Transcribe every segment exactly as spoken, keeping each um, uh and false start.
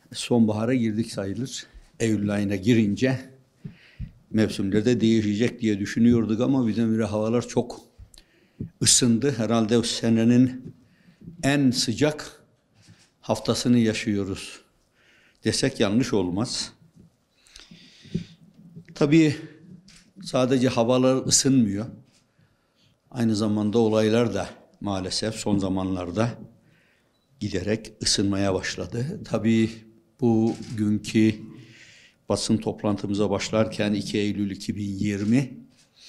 Sonbahara girdik sayılır. Eylül ayına girince mevsimlerde değişecek diye düşünüyorduk ama birdenbire havalar çok ısındı. Herhalde o senenin en sıcak haftasını yaşıyoruz desek yanlış olmaz. Tabii sadece havalar ısınmıyor. Aynı zamanda olaylar da maalesef son zamanlarda giderek ısınmaya başladı. Tabii bugünkü basın toplantımıza başlarken iki Eylül iki bin yirmi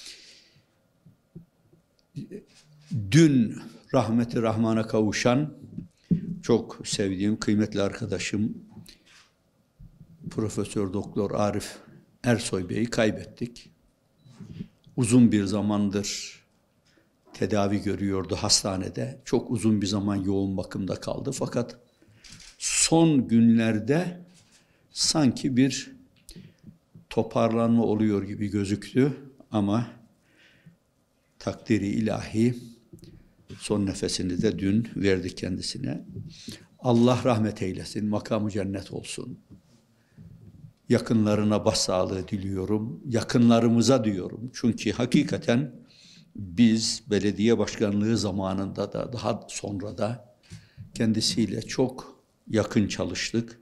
dün rahmeti rahmana kavuşan çok sevdiğim kıymetli arkadaşım Profesör Doktor Arif Ersoy Bey'i kaybettik. Uzun bir zamandır tedavi görüyordu hastanede. Çok uzun bir zaman yoğun bakımda kaldı. Fakat son günlerde sanki bir toparlanma oluyor gibi gözüktü. Ama takdiri ilahi son nefesini de dün verdi kendisine. Allah rahmet eylesin, makamı cennet olsun. Yakınlarına başsağlığı diliyorum. Yakınlarımıza diyorum. Çünkü hakikaten biz belediye başkanlığı zamanında da daha sonra da kendisiyle çok yakın çalıştık.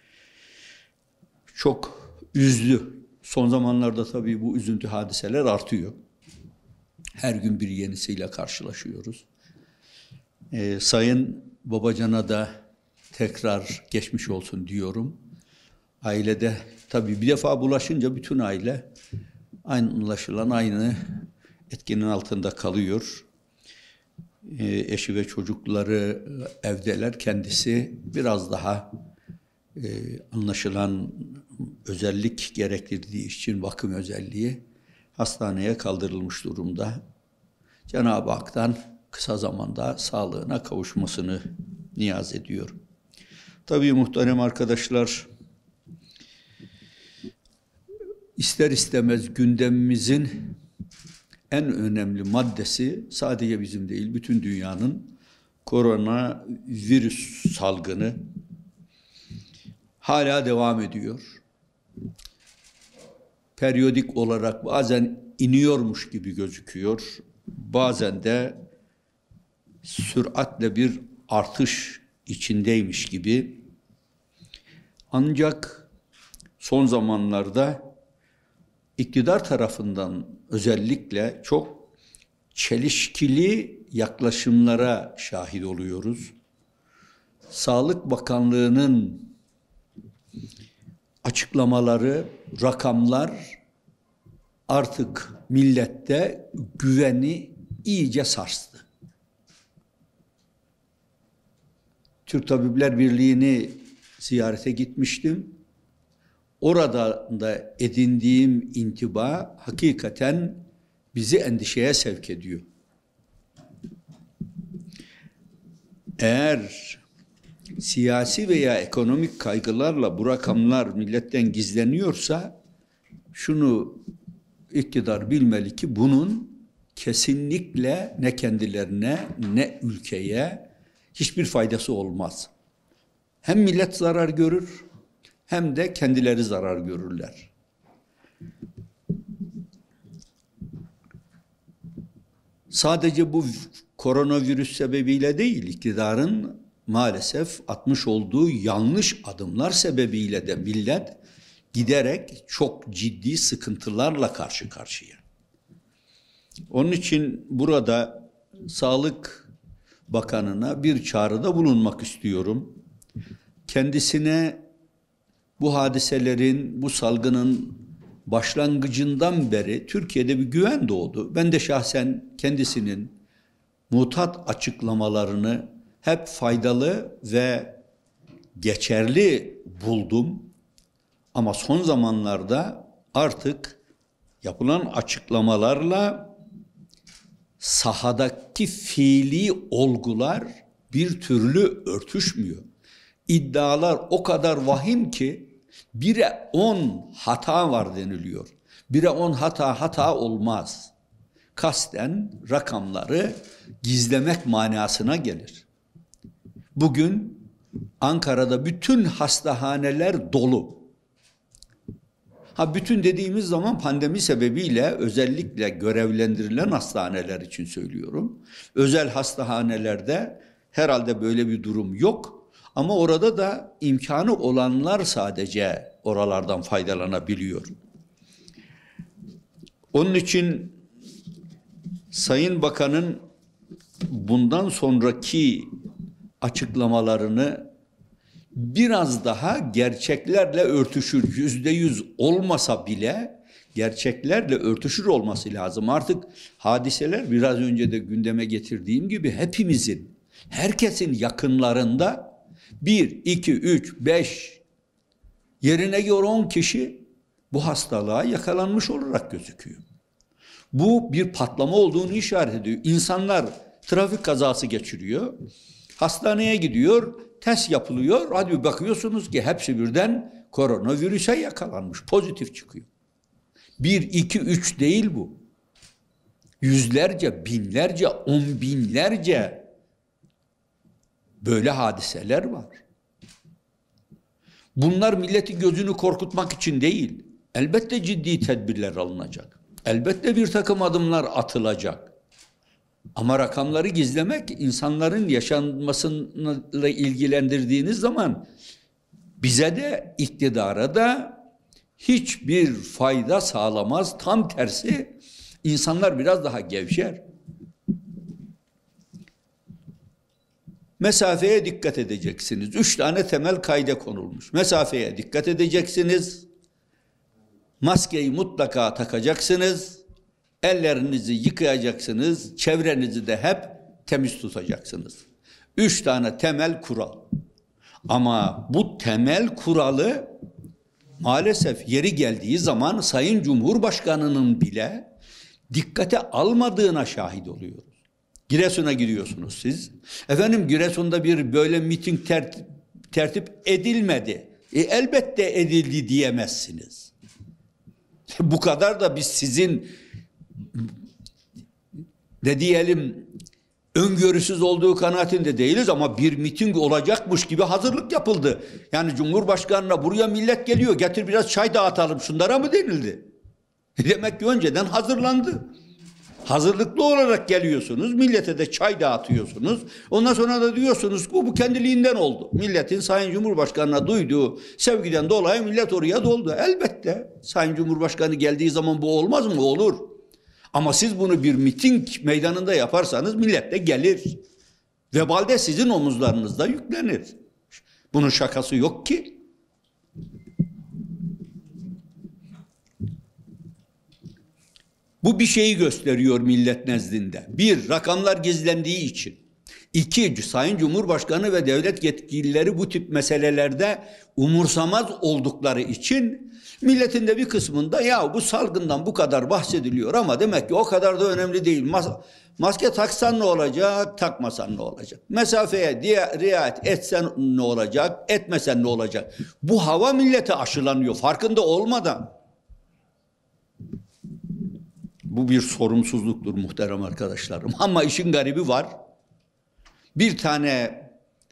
Çok üzdü. Son zamanlarda tabii bu üzüntü hadiseler artıyor. Her gün bir yenisiyle karşılaşıyoruz. Ee, Sayın Babacan'a da tekrar geçmiş olsun diyorum. Ailede tabii bir defa bulaşınca bütün aile aynı anlaşılan aynı etkinin altında kalıyor. E, eşi ve çocukları evdeler. Kendisi biraz daha e, anlaşılan özellik gerektirdiği için bakım özelliği hastaneye kaldırılmış durumda. Cenab-ı Hak'tan kısa zamanda sağlığına kavuşmasını niyaz ediyorum. Tabii muhterem arkadaşlar, ister istemez gündemimizin en önemli maddesi sadece bizim değil, bütün dünyanın koronavirüs salgını hala devam ediyor. Periyodik olarak bazen iniyormuş gibi gözüküyor, bazen de süratle bir artış içindeymiş gibi. Ancak son zamanlarda İktidar tarafından özellikle çok çelişkili yaklaşımlara şahit oluyoruz. Sağlık Bakanlığı'nın açıklamaları, rakamlar artık millette güveni iyice sarstı. Türk Tabipler Birliği'ni ziyarete gitmiştim. Orada da edindiğim intiba hakikaten bizi endişeye sevk ediyor. Eğer siyasi veya ekonomik kaygılarla bu rakamlar milletten gizleniyorsa, şunu iktidar bilmeli ki bunun kesinlikle ne kendilerine ne ülkeye hiçbir faydası olmaz. Hem millet zarar görür, hem de kendileri zarar görürler. Sadece bu koronavirüs sebebiyle değil, iktidarın maalesef atmış olduğu yanlış adımlar sebebiyle de millet giderek çok ciddi sıkıntılarla karşı karşıya. Onun için burada Sağlık Bakanı'na bir çağrıda bulunmak istiyorum. Kendisine bu hadiselerin, bu salgının başlangıcından beri Türkiye'de bir güven doğdu. Ben de şahsen kendisinin mutat açıklamalarını hep faydalı ve geçerli buldum. Ama son zamanlarda artık yapılan açıklamalarla sahadaki fiili olgular bir türlü örtüşmüyor. İddialar o kadar vahim ki bire on hata var deniliyor. Bire on hata hata olmaz. Kasten rakamları gizlemek manasına gelir. Bugün Ankara'da bütün hastahaneler dolu. Ha bütün dediğimiz zaman pandemi sebebiyle özellikle görevlendirilen hastaneler için söylüyorum. Özel hastanelerde herhalde böyle bir durum yok. Ama orada da imkanı olanlar sadece oralardan faydalanabiliyor. Onun için Sayın Bakan'ın bundan sonraki açıklamalarını biraz daha gerçeklerle örtüşür, yüzde yüz olmasa bile gerçeklerle örtüşür olması lazım. Artık hadiseler biraz önce de gündeme getirdiğim gibi hepimizin, herkesin yakınlarında bir, iki, üç, beş yerine göre on kişi bu hastalığa yakalanmış olarak gözüküyor. Bu bir patlama olduğunu işaret ediyor. İnsanlar trafik kazası geçiriyor, hastaneye gidiyor, test yapılıyor. Hadi bakıyorsunuz ki hepsi birden koronavirüse yakalanmış, pozitif çıkıyor. Bir, iki, üç değil bu. Yüzlerce, binlerce, on binlerce böyle hadiseler var. Bunlar milleti gözünü korkutmak için değil. Elbette ciddi tedbirler alınacak. Elbette bir takım adımlar atılacak. Ama rakamları gizlemek, insanların yaşanmasıyla ilgilendirdiğiniz zaman bize de, iktidara da hiçbir fayda sağlamaz. Tam tersi, insanlar biraz daha gevşer. Mesafeye dikkat edeceksiniz. Üç tane temel kaide konulmuş. Mesafeye dikkat edeceksiniz. Maskeyi mutlaka takacaksınız. Ellerinizi yıkayacaksınız. Çevrenizi de hep temiz tutacaksınız. Üç tane temel kural. Ama bu temel kuralı maalesef yeri geldiği zaman Sayın Cumhurbaşkanı'nın bile dikkate almadığına şahit oluyoruz. Giresun'a gidiyorsunuz siz. Efendim Giresun'da bir böyle miting tertip, tertip edilmedi. E, elbette edildi diyemezsiniz. Bu kadar da biz sizin ne diyelim öngörüsüz olduğu kanaatinde değiliz ama bir miting olacakmış gibi hazırlık yapıldı. Yani Cumhurbaşkanı'na buraya millet geliyor, getir biraz çay dağıtalım şunlara mı denildi? Demek ki önceden hazırlandı. Hazırlıklı olarak geliyorsunuz, millete de çay dağıtıyorsunuz. Ondan sonra da diyorsunuz ki bu kendiliğinden oldu. Milletin Sayın Cumhurbaşkanı'na duyduğu sevgiden dolayı millet oraya doldu. Elbette Sayın Cumhurbaşkanı geldiği zaman bu olmaz mı? Olur. Ama siz bunu bir miting meydanında yaparsanız millet de gelir. Vebal de sizin omuzlarınızda yüklenir. Bunun şakası yok ki. Bu bir şeyi gösteriyor millet nezdinde. Bir, rakamlar gizlendiği için. İki, Sayın Cumhurbaşkanı ve devlet yetkilileri bu tip meselelerde umursamaz oldukları için milletin de bir kısmında ya bu salgından bu kadar bahsediliyor ama demek ki o kadar da önemli değil. Mas maske taksan ne olacak, takmasan ne olacak? Mesafeye diye riayet etsen ne olacak, etmesen ne olacak? Bu hava millete aşılanıyor farkında olmadan. Bu bir sorumsuzluktur muhterem arkadaşlarım. Ama işin garibi var. Bir tane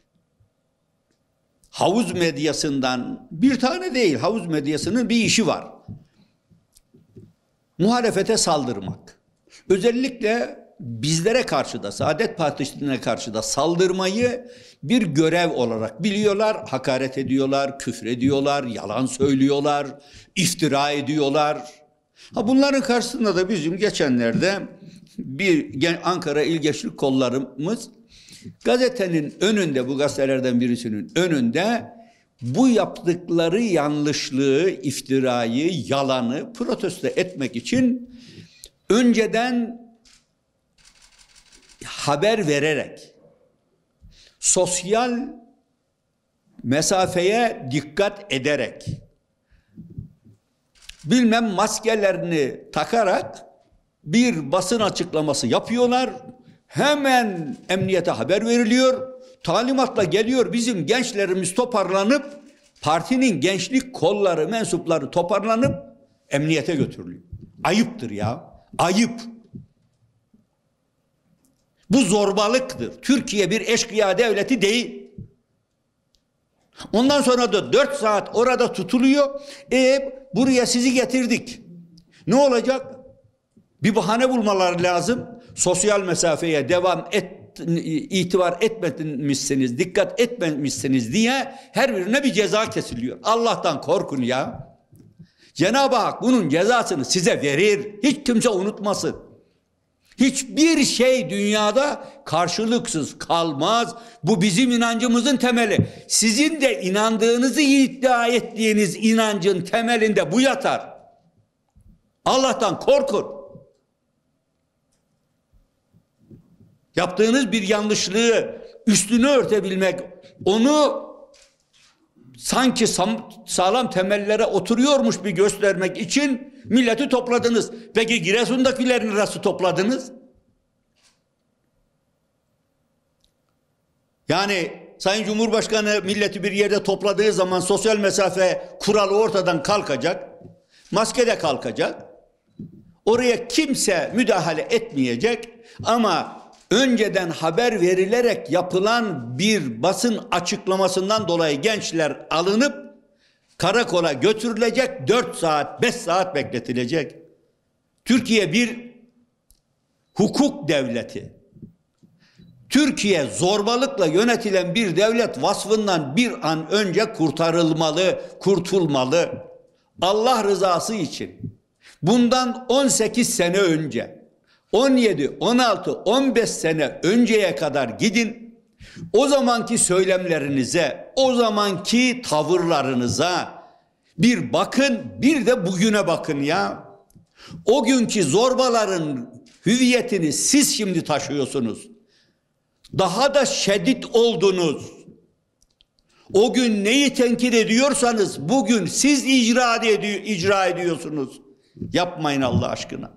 havuz medyasından, bir tane değil, havuz medyasının bir işi var. Muhalefete saldırmak. Özellikle bizlere karşı da, Saadet Partisi'ne karşı da saldırmayı bir görev olarak biliyorlar. Hakaret ediyorlar, küfrediyorlar, yalan söylüyorlar, iftira ediyorlar. Ha bunların karşısında da bizim geçenlerde bir Ankara İl Gençlik Kollarımız gazetenin önünde, bu gazetelerden birisinin önünde bu yaptıkları yanlışlığı, iftirayı, yalanı protesto etmek için önceden haber vererek sosyal mesafeye dikkat ederek bilmem maskelerini takarak bir basın açıklaması yapıyorlar. Hemen emniyete haber veriliyor. Talimatla geliyor bizim gençlerimiz toparlanıp partinin gençlik kolları, mensupları toparlanıp emniyete götürülüyor. Ayıptır ya. Ayıp. Bu zorbalıktır. Türkiye bir eşkıya devleti değil. Ondan sonra da dört saat orada tutuluyor. E buraya sizi getirdik. Ne olacak? Bir bahane bulmaları lazım. Sosyal mesafeye devam et, itibar etmemişsiniz, dikkat etmemişsiniz diye her birine bir ceza kesiliyor. Allah'tan korkun ya. Cenab-ı Hak bunun cezasını size verir. Hiç kimse unutmasın. Hiçbir şey dünyada karşılıksız kalmaz. Bu bizim inancımızın temeli. Sizin de inandığınızı iddia ettiğiniz inancın temelinde bu yatar. Allah'tan korkun. Yaptığınız bir yanlışlığı üstünü örtebilmek, onu sanki sağlam temellere oturuyormuş bir göstermek için milleti topladınız. Peki Giresun'dakilerini nasıl topladınız? Yani Sayın Cumhurbaşkanı milleti bir yerde topladığı zaman sosyal mesafe kuralı ortadan kalkacak. Maske de kalkacak. Oraya kimse müdahale etmeyecek ama önceden haber verilerek yapılan bir basın açıklamasından dolayı gençler alınıp karakola götürülecek, dört saat, beş saat bekletilecek. Türkiye bir hukuk devleti. Türkiye zorbalıkla yönetilen bir devlet vasfından bir an önce kurtarılmalı, kurtulmalı. Allah rızası için. Bundan on sekiz sene önce, on yedi, on altı, on beş sene önceye kadar gidin. O zamanki söylemlerinize, o zamanki tavırlarınıza bir bakın, bir de bugüne bakın ya. O günkü zorbaların hüviyetini siz şimdi taşıyorsunuz. Daha da şiddet oldunuz. O gün neyi tenkit ediyorsanız bugün siz icra ediyor, icra ediyorsunuz. Yapmayın Allah aşkına.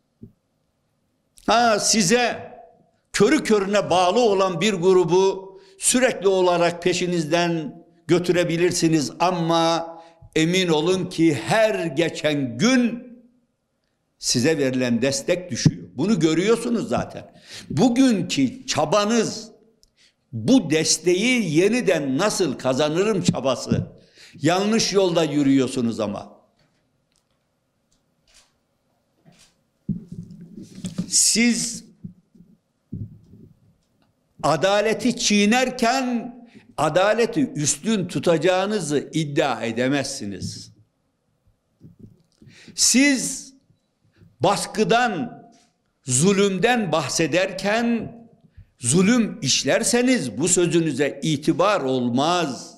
Ha, size körü körüne bağlı olan bir grubu sürekli olarak peşinizden götürebilirsiniz ama emin olun ki her geçen gün size verilen destek düşüyor. Bunu görüyorsunuz zaten. Bugünkü çabanız bu desteği yeniden nasıl kazanırım çabası. Yanlış yolda yürüyorsunuz ama. Siz adaleti çiğnerken adaleti üstün tutacağınızı iddia edemezsiniz. Siz baskıdan, zulümden bahsederken zulüm işlerseniz bu sözünüze itibar olmaz.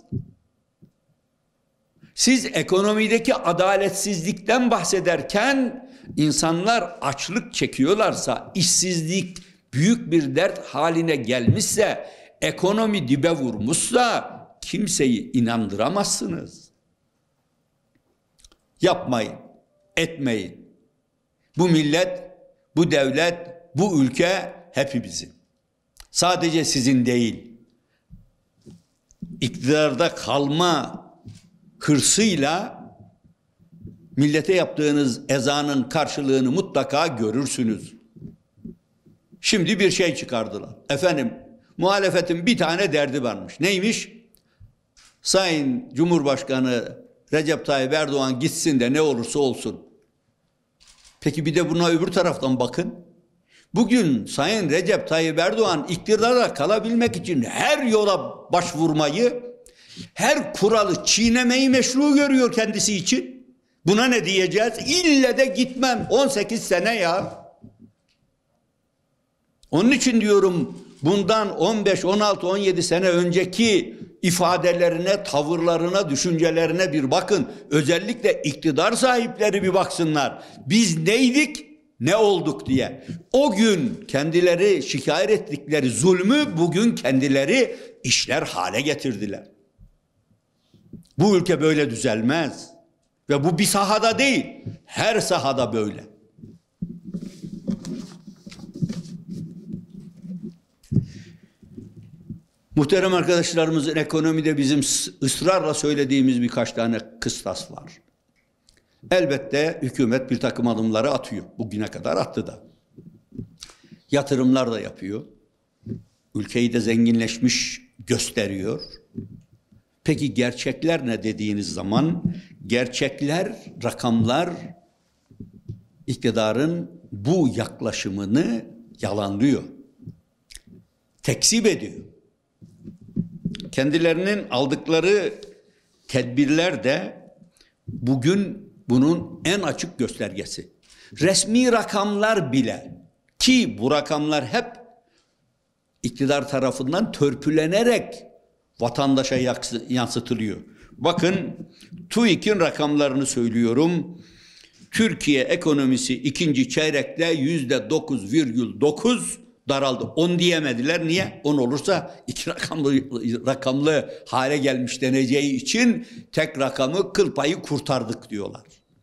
Siz ekonomideki adaletsizlikten bahsederken insanlar açlık çekiyorlarsa, işsizlik büyük bir dert haline gelmişse, ekonomi dibe vurmuşsa kimseyi inandıramazsınız. Yapmayın, etmeyin. Bu millet, bu devlet, bu ülke hepimizin. Sadece sizin değil. İktidarda kalma hırsıyla millete yaptığınız ezanın karşılığını mutlaka görürsünüz. Şimdi bir şey çıkardılar. Efendim, muhalefetin bir tane derdi varmış. Neymiş? Sayın Cumhurbaşkanı Recep Tayyip Erdoğan gitsin de ne olursa olsun. Peki bir de buna öbür taraftan bakın. Bugün Sayın Recep Tayyip Erdoğan iktidarda kalabilmek için her yola başvurmayı, her kuralı çiğnemeyi meşru görüyor kendisi için. Buna ne diyeceğiz? İlle de gitmem. on sekiz sene ya. Onun için diyorum bundan on beş, on altı, on yedi sene önceki ifadelerine, tavırlarına, düşüncelerine bir bakın. Özellikle iktidar sahipleri bir baksınlar. Biz neydik, ne olduk diye. O gün kendileri şikayet ettikleri zulmü bugün kendileri işler hale getirdiler. Bu ülke böyle düzelmez. Ve bu bir sahada değil, her sahada böyle. Muhterem arkadaşlarımızın ekonomide bizim ısrarla söylediğimiz birkaç tane kıstas var. Elbette hükümet bir takım adımları atıyor. Bugüne kadar attı da. Yatırımlar da yapıyor. Ülkeyi de zenginleşmiş gösteriyor. Peki gerçekler ne dediğiniz zaman, gerçekler, rakamlar iktidarın bu yaklaşımını yalanlıyor, tekzip ediyor. Kendilerinin aldıkları tedbirler de bugün bunun en açık göstergesi. Resmi rakamlar bile, ki bu rakamlar hep iktidar tarafından törpülenerek vatandaşa yansıtılıyor. Bakın TÜİK'in rakamlarını söylüyorum. Türkiye ekonomisi ikinci çeyrekte yüzde dokuz virgül dokuz daraldı. On diyemediler. Niye? On olursa iki rakamlı rakamlı hale gelmiş deneceği için tek rakamı kıl payı kurtardık diyorlar.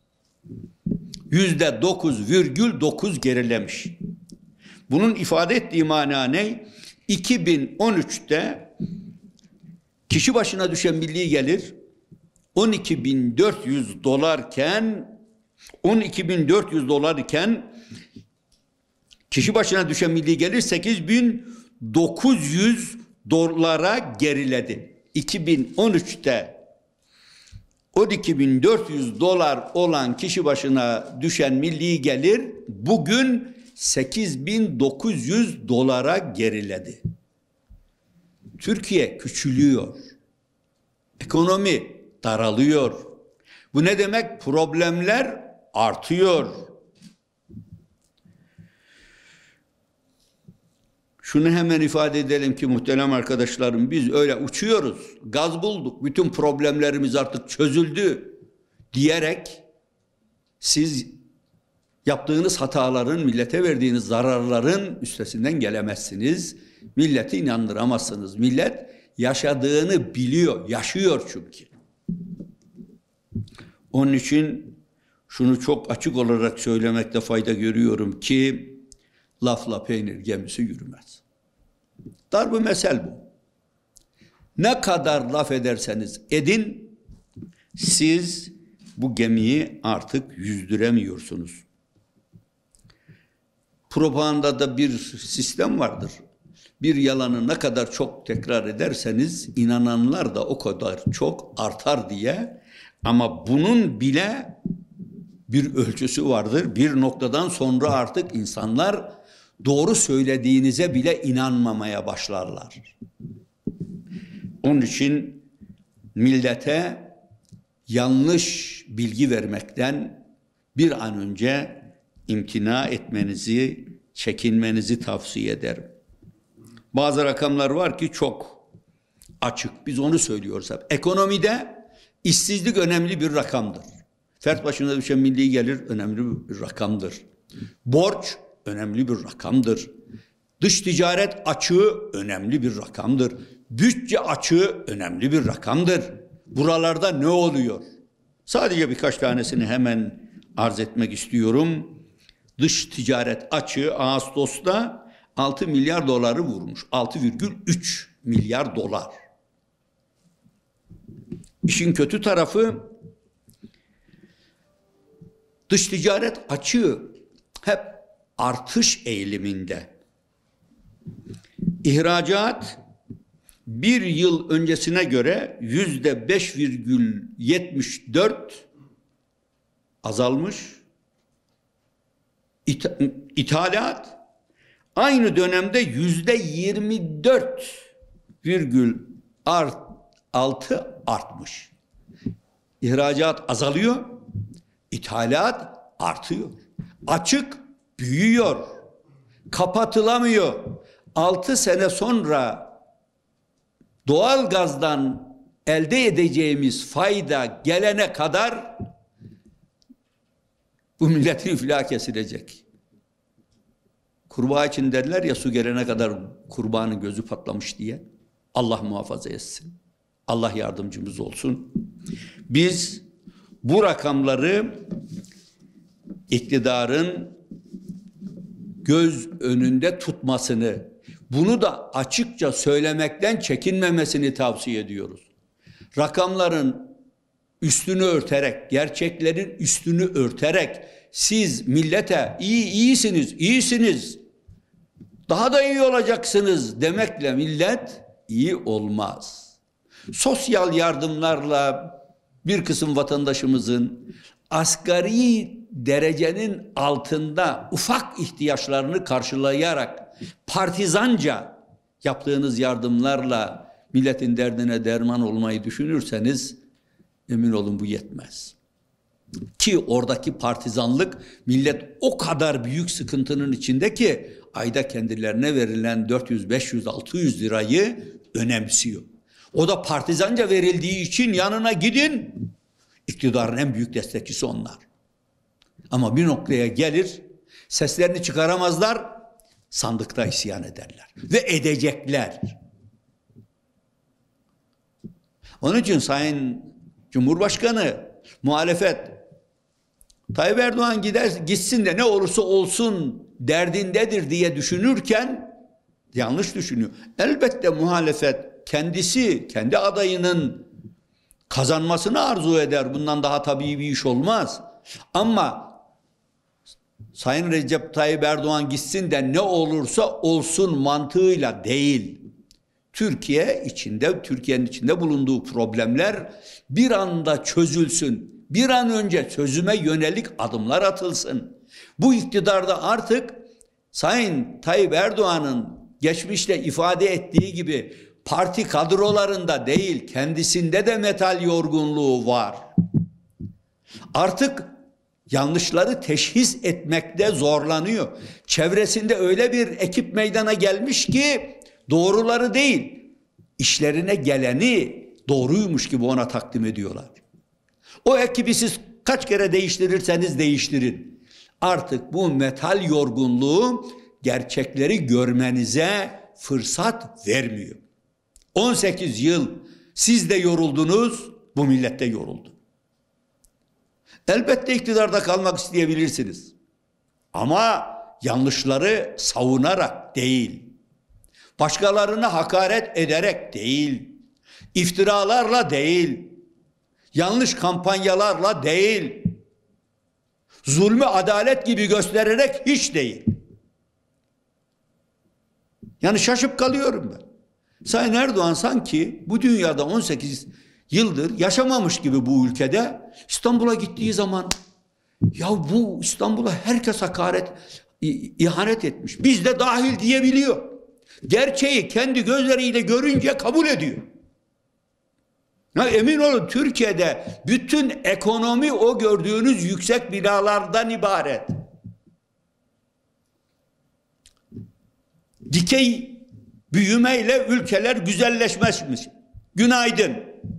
Yüzde dokuz virgül dokuz gerilemiş. Bunun ifade ettiği mana ne? iki bin on üçte kişi başına düşen milli gelir on iki bin dört yüz dolarken on iki bin dört yüz dolar iken kişi başına düşen milli gelir sekiz bin dokuz yüz dolara geriledi. iki bin on üçte on iki bin dört yüz dolar olan kişi başına düşen milli gelir bugün sekiz bin dokuz yüz dolara geriledi. Türkiye küçülüyor. Ekonomi daralıyor. Bu ne demek? Problemler artıyor. Şunu hemen ifade edelim ki muhterem arkadaşlarım, biz öyle uçuyoruz, gaz bulduk, bütün problemlerimiz artık çözüldü diyerek siz yaptığınız hataların, millete verdiğiniz zararların üstesinden gelemezsiniz. Milleti inandıramazsınız. Millet yaşadığını biliyor, yaşıyor çünkü. Onun için şunu çok açık olarak söylemekte fayda görüyorum ki lafla peynir gemisi yürümez. Darb-ı mesel bu. Ne kadar laf ederseniz edin, siz bu gemiyi artık yüzdüremiyorsunuz. Propagandada bir sistem vardır. Bir yalanı ne kadar çok tekrar ederseniz inananlar da o kadar çok artar diye. Ama bunun bile bir ölçüsü vardır. Bir noktadan sonra artık insanlar doğru söylediğinize bile inanmamaya başlarlar. Onun için millete yanlış bilgi vermekten bir an önce imtina etmenizi, çekinmenizi tavsiye ederim. Bazı rakamlar var ki çok açık. Biz onu söylüyoruz hep. Ekonomide işsizlik önemli bir rakamdır. Fert başına düşen milli gelir önemli bir rakamdır. Borç önemli bir rakamdır. Dış ticaret açığı önemli bir rakamdır. Bütçe açığı önemli bir rakamdır. Buralarda ne oluyor? Sadece birkaç tanesini hemen arz etmek istiyorum. Dış ticaret açığı Ağustos'ta altı milyar doları vurmuş. altı virgül üç milyar dolar. İşin kötü tarafı dış ticaret açığı hep artış eğiliminde. İhracat bir yıl öncesine göre yüzde beş virgül yetmiş dört azalmış. İth ithalat aynı dönemde yüzde yirmi dört virgül altı artmış. İhracat azalıyor, ithalat artıyor. Açık büyüyor, kapatılamıyor. Altı sene sonra doğal gazdan elde edeceğimiz fayda gelene kadar bu milletin iflahı kesilecek. Kurbağa için derler ya, su gelene kadar kurbağanın gözü patlamış diye. Allah muhafaza etsin. Allah yardımcımız olsun. Biz bu rakamları iktidarın göz önünde tutmasını, bunu da açıkça söylemekten çekinmemesini tavsiye ediyoruz. Rakamların üstünü örterek, gerçeklerin üstünü örterek siz millete iyi iyisiniz, iyisiniz, daha da iyi olacaksınız demekle millet iyi olmaz. Sosyal yardımlarla bir kısım vatandaşımızın asgari derecenin altında ufak ihtiyaçlarını karşılayarak partizanca yaptığınız yardımlarla milletin derdine derman olmayı düşünürseniz emin olun bu yetmez. Ki oradaki partizanlık millet o kadar büyük sıkıntının içinde ki ayda kendilerine verilen dört yüz, beş yüz, altı yüz lirayı önemsiyor. O da partizanca verildiği için yanına gidin. İktidarın en büyük destekçisi onlar. Ama bir noktaya gelir, seslerini çıkaramazlar, sandıkta isyan ederler. Ve edecekler. Onun için Sayın Cumhurbaşkanı, muhalefet, Tayyip Erdoğan gider, gitsin de ne olursa olsun derdindedir diye düşünürken yanlış düşünüyor. Elbette muhalefet kendisi, kendi adayının kazanmasını arzu eder. Bundan daha tabii bir iş olmaz. Ama Sayın Recep Tayyip Erdoğan gitsin de ne olursa olsun mantığıyla değil. Türkiye içinde, Türkiye'nin içinde bulunduğu problemler bir anda çözülsün. Bir an önce çözüme yönelik adımlar atılsın. Bu iktidarda artık Sayın Tayyip Erdoğan'ın geçmişte ifade ettiği gibi parti kadrolarında değil, kendisinde de metal yorgunluğu var. Artık yanlışları teşhis etmekte zorlanıyor. Çevresinde öyle bir ekip meydana gelmiş ki doğruları değil, işlerine geleni doğruymuş gibi ona takdim ediyorlar. O ekibi siz kaç kere değiştirirseniz değiştirin. Artık bu metal yorgunluğu gerçekleri görmenize fırsat vermiyor. on sekiz yıl siz de yoruldunuz, bu millet de yoruldu. Elbette iktidarda kalmak isteyebilirsiniz. Ama yanlışları savunarak değil, başkalarına hakaret ederek değil, iftiralarla değil, yanlış kampanyalarla değil, zulmü adalet gibi göstererek hiç değil. Yani şaşıp kalıyorum ben. Sayın Erdoğan sanki bu dünyada on sekiz yıldır yaşamamış gibi bu ülkede İstanbul'a gittiği zaman ya bu İstanbul'a herkes hakaret, ihanet etmiş. Biz de dahil diyebiliyor. Gerçeği kendi gözleriyle görünce kabul ediyor. Ya emin olun Türkiye'de bütün ekonomi o gördüğünüz yüksek binalardan ibaret. Dikey büyümeyle ülkeler güzelleşmezmiş. Günaydın.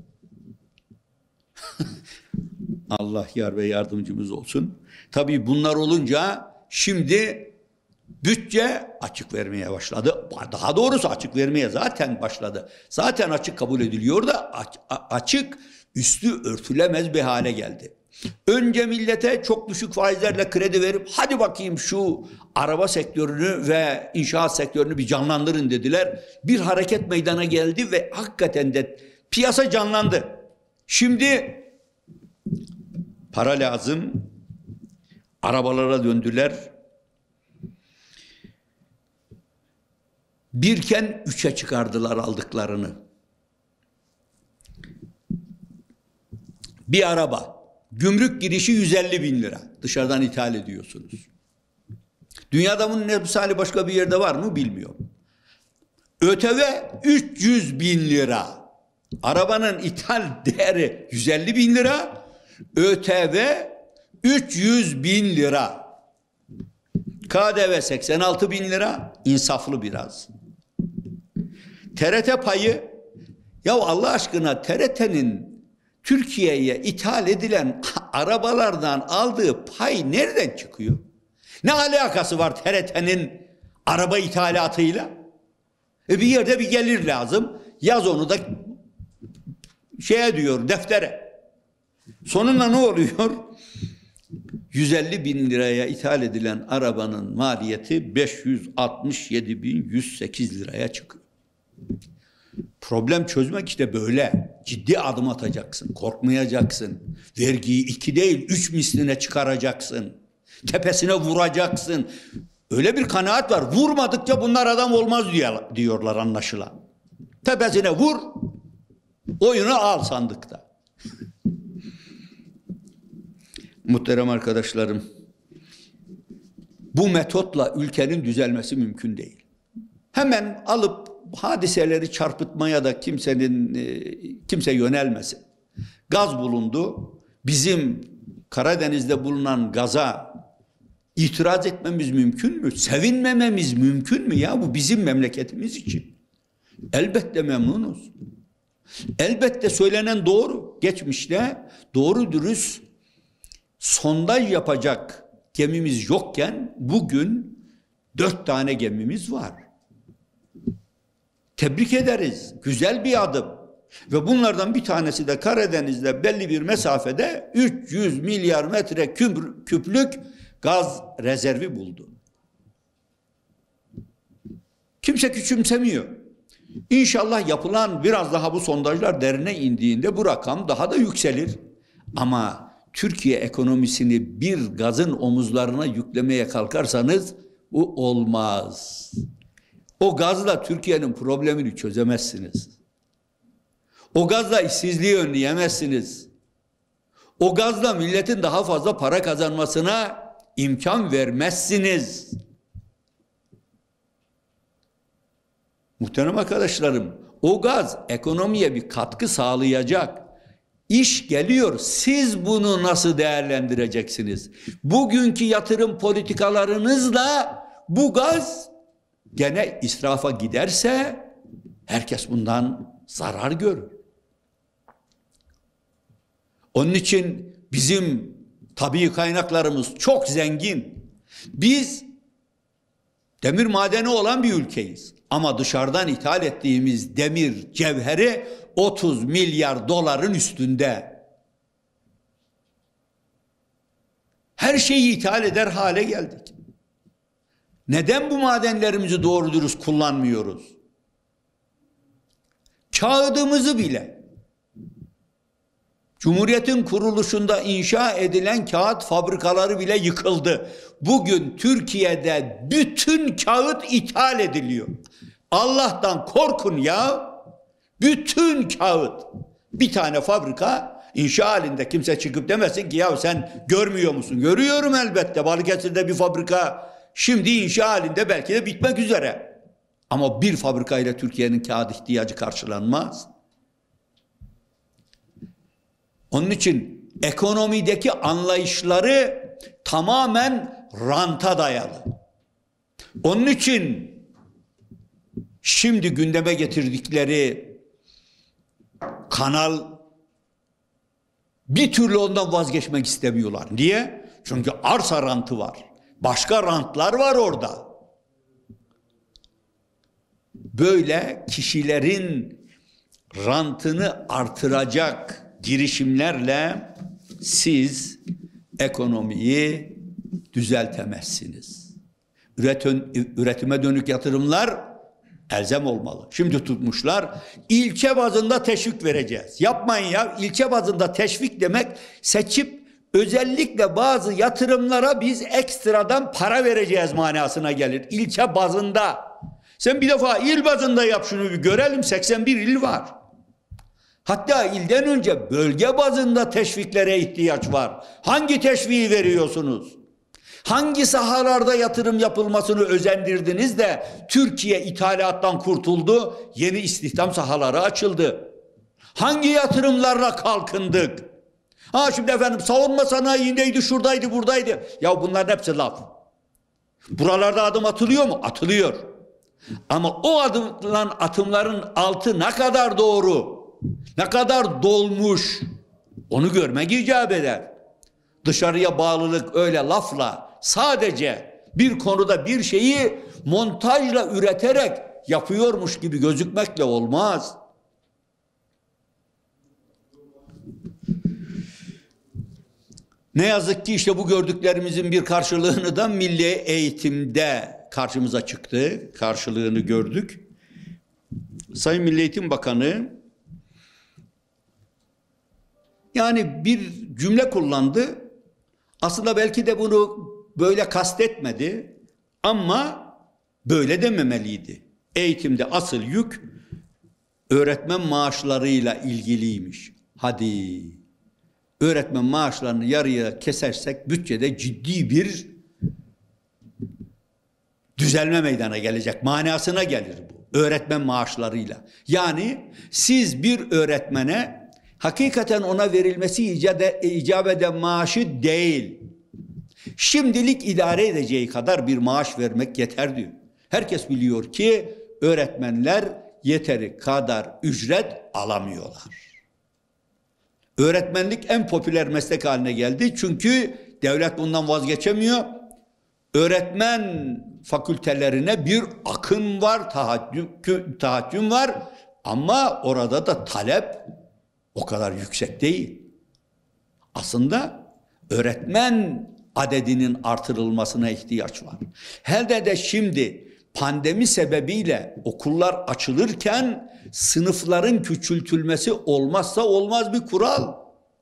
Allah yar ve yardımcımız olsun. Tabii bunlar olunca şimdi bütçe açık vermeye başladı. Daha doğrusu açık vermeye zaten başladı. Zaten açık kabul ediliyor da açık üstü örtülemez bir hale geldi. Önce millete çok düşük faizlerle kredi verip hadi bakayım şu araba sektörünü ve inşaat sektörünü bir canlandırın dediler. Bir hareket meydana geldi ve hakikaten de piyasa canlandı. Şimdi para lazım. Arabalara döndüler. Birken üçe çıkardılar aldıklarını. Bir araba. Gümrük girişi yüz elli bin lira. Dışarıdan ithal ediyorsunuz. Dünyada bunun emsali başka bir yerde var mı bilmiyorum. ÖTV üç yüz bin lira. Arabanın ithal değeri yüz elli bin lira. ÖTV üç yüz bin lira. K D V seksen altı bin lira. İnsaflı biraz. T R T payı, ya Allah aşkına T R T'nin Türkiye'ye ithal edilen arabalardan aldığı pay nereden çıkıyor? Ne alakası var T R T'nin araba ithalatıyla? E bir yerde bir gelir lazım. Yaz onu da şeye diyor, deftere. Sonunda ne oluyor? yüz elli bin liraya ithal edilen arabanın maliyeti beş yüz altmış yedi bin yüz sekiz liraya çıkıyor. Problem çözmek işte böyle. Ciddi adım atacaksın, korkmayacaksın. Vergiyi iki değil, üç misline çıkaracaksın. Tepesine vuracaksın. Öyle bir kanaat var. Vurmadıkça bunlar adam olmaz diyorlar anlaşılan. Tepesine vur, Oyunu al sandıkta. Muhterem arkadaşlarım, bu metotla ülkenin düzelmesi mümkün değil. Hemen alıp hadiseleri çarpıtmaya da kimsenin kimse yönelmesin. Gaz bulundu. Bizim Karadeniz'de bulunan gaza itiraz etmemiz mümkün mü? Sevinmememiz mümkün mü ya? Bu bizim memleketimiz için. Elbette memnunuz. Elbette söylenen doğru. Geçmişte doğru dürüst sondaj yapacak gemimiz yokken bugün dört tane gemimiz var. Tebrik ederiz. Güzel bir adım. Ve bunlardan bir tanesi de Karadeniz'de belli bir mesafede üç yüz milyar metre küplük gaz rezervi buldu. Kimse küçümsemiyor. İnşallah yapılan biraz daha bu sondajlar derine indiğinde bu rakam daha da yükselir. Ama Türkiye ekonomisini bir gazın omuzlarına yüklemeye kalkarsanız bu olmaz. O gazla Türkiye'nin problemini çözemezsiniz. O gazla işsizliği önleyemezsiniz. O gazla milletin daha fazla para kazanmasına imkan vermezsiniz. Muhterem arkadaşlarım, o gaz ekonomiye bir katkı sağlayacak. İş geliyor. Siz bunu nasıl değerlendireceksiniz? Bugünkü yatırım politikalarınızla bu gaz gene israfa giderse herkes bundan zarar görür. Onun için bizim tabii kaynaklarımız çok zengin. Biz demir madeni olan bir ülkeyiz. Ama dışarıdan ithal ettiğimiz demir cevheri otuz milyar doların üstünde. Her şeyi ithal eder hale geldik. Neden bu madenlerimizi doğru dürüst kullanmıyoruz? Kağıdımızı bile, Cumhuriyet'in kuruluşunda inşa edilen kağıt fabrikaları bile yıkıldı. Bugün Türkiye'de bütün kağıt ithal ediliyor. Allah'tan korkun ya. Bütün kağıt. Bir tane fabrika inşa halinde, kimse çıkıp demesin ki ya sen görmüyor musun? Görüyorum elbette. Balıkesir'de bir fabrika şimdi inşa halinde, belki de bitmek üzere. Ama bir fabrikayla Türkiye'nin kağıt ihtiyacı karşılanmaz. Onun için ekonomideki anlayışları tamamen ranta dayalı. Onun için şimdi gündeme getirdikleri kanal bir türlü ondan vazgeçmek istemiyorlar. Niye? Çünkü arsa rantı var. Başka rantlar var orada. Böyle kişilerin rantını artıracak girişimlerle siz ekonomiyi düzeltemezsiniz. Üretim, üretime dönük yatırımlar elzem olmalı. Şimdi tutmuşlar, ilçe bazında teşvik vereceğiz. Yapmayın ya, ilçe bazında teşvik demek seçip özellikle bazı yatırımlara biz ekstradan para vereceğiz manasına gelir. İlçe bazında. Sen bir defa il bazında yap şunu, bir görelim. seksen bir il var. Hatta ilden önce bölge bazında teşviklere ihtiyaç var. Hangi teşviği veriyorsunuz? Hangi sahalarda yatırım yapılmasını özendirdiniz de Türkiye ithalattan kurtuldu, yeni istihdam sahaları açıldı? Hangi yatırımlarla kalkındık? Ha şimdi efendim savunma sanayindeydi, şuradaydı, buradaydı. Ya bunların hepsi laf. Buralarda adım atılıyor mu? Atılıyor. Ama o adılan atımların altı ne kadar doğru, ne kadar dolmuş, onu görmek icap eder. Dışarıya bağlılık öyle lafla, sadece bir konuda bir şeyi montajla üreterek yapıyormuş gibi gözükmekle olmaz. Ne yazık ki işte bu gördüklerimizin bir karşılığını da milli eğitimde karşımıza çıktı. Karşılığını gördük. Sayın Milli Eğitim Bakanı yani bir cümle kullandı. Aslında belki de bunu böyle kastetmedi ama böyle dememeliydi. Eğitimde asıl yük öğretmen maaşlarıyla ilgiliymiş. Hadi öğretmen maaşlarını yarıya kesersek bütçede ciddi bir düzelme meydana gelecek. Manasına gelir bu. Öğretmen maaşlarıyla. Yani siz bir öğretmene hakikaten ona verilmesi icap eden maaşı değil, şimdilik idare edeceği kadar bir maaş vermek yeter diyor. Herkes biliyor ki öğretmenler yeteri kadar ücret alamıyorlar. Öğretmenlik en popüler meslek haline geldi. Çünkü devlet bundan vazgeçemiyor. Öğretmen fakültelerine bir akın var, tahaccüm, tahaccüm var. Ama orada da talep o kadar yüksek değil. Aslında öğretmen adedinin artırılmasına ihtiyaç var. Hele de şimdi pandemi sebebiyle okullar açılırken sınıfların küçültülmesi olmazsa olmaz bir kural.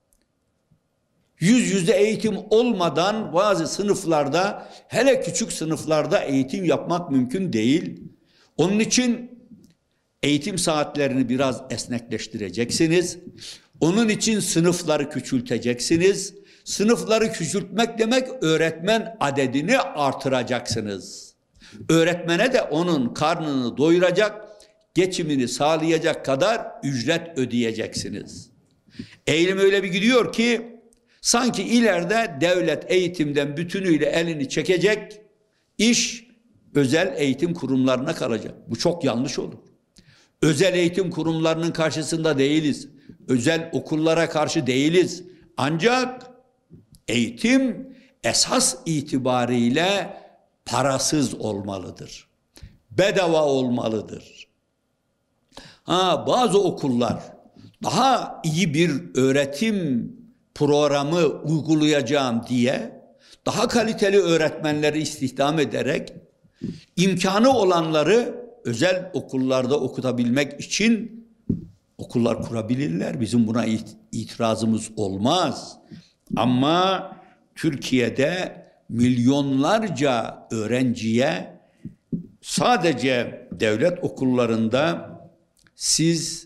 Yüz yüze eğitim olmadan bazı sınıflarda, hele küçük sınıflarda eğitim yapmak mümkün değil. Onun için eğitim saatlerini biraz esnekleştireceksiniz. Onun için sınıfları küçülteceksiniz. Sınıfları küçültmek demek öğretmen adedini artıracaksınız. Öğretmene de onun karnını doyuracak, geçimini sağlayacak kadar ücret ödeyeceksiniz. Eğilim öyle bir gidiyor ki sanki ileride devlet eğitimden bütünüyle elini çekecek, iş özel eğitim kurumlarına kalacak. Bu çok yanlış olur. Özel eğitim kurumlarının karşısında değiliz. Özel okullara karşı değiliz. Ancak eğitim esas itibariyle parasız olmalıdır. Bedava olmalıdır. Ha, bazı okullar daha iyi bir öğretim programı uygulayacağım diye daha kaliteli öğretmenleri istihdam ederek imkanı olanları özel okullarda okutabilmek için okullar kurabilirler. Bizim buna itirazımız olmaz. Ama Türkiye'de milyonlarca öğrenciye sadece devlet okullarında siz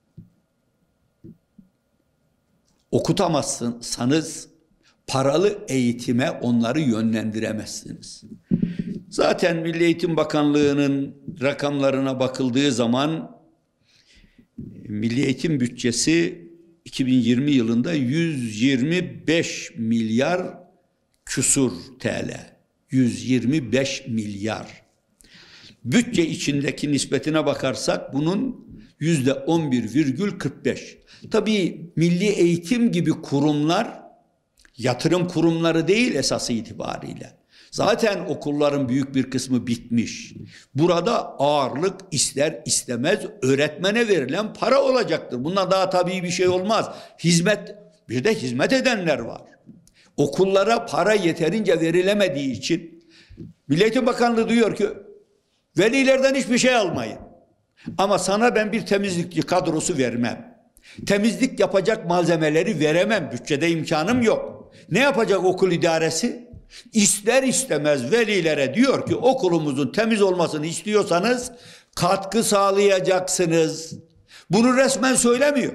okutamazsanız paralı eğitime onları yönlendiremezsiniz. Zaten Milli Eğitim Bakanlığı'nın rakamlarına bakıldığı zaman Milli Eğitim bütçesi iki bin yirmi yılında yüz yirmi beş milyar küsur T L. yüz yirmi beş milyar. Bütçe içindeki nispetine bakarsak bunun yüzde on bir virgül kırk beş. Tabii milli eğitim gibi kurumlar yatırım kurumları değil esası itibariyle. Zaten okulların büyük bir kısmı bitmiş. Burada ağırlık ister istemez öğretmene verilen para olacaktır. Bundan daha tabii bir şey olmaz. Hizmet, bir de hizmet edenler var. Okullara para yeterince verilemediği için Milli Eğitim Bakanlığı diyor ki velilerden hiçbir şey almayın. Ama sana ben bir temizlikçi kadrosu vermem. Temizlik yapacak malzemeleri veremem. Bütçede imkanım yok. Ne yapacak okul idaresi? İster istemez velilere diyor ki okulumuzun temiz olmasını istiyorsanız katkı sağlayacaksınız. Bunu resmen söylemiyor.